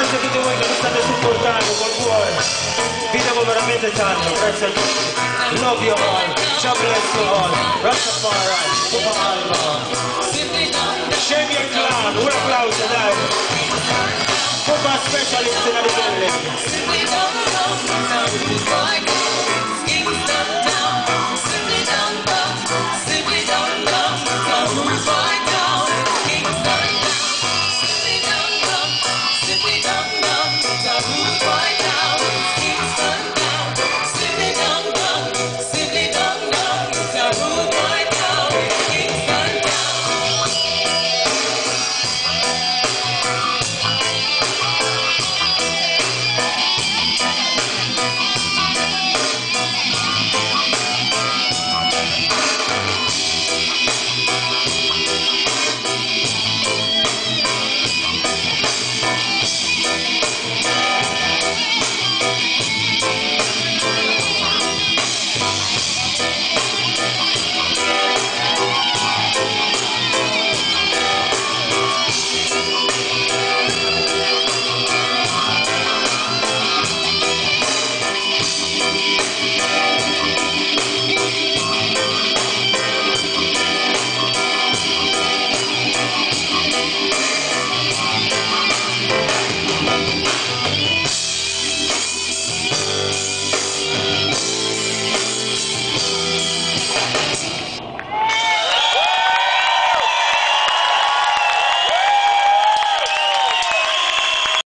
grazie a tutti voi che mi state supportando col cuore. Vi devo veramente tanto, grazie a tutti. Love you all, God bless you all. Rastafari, Super Alba.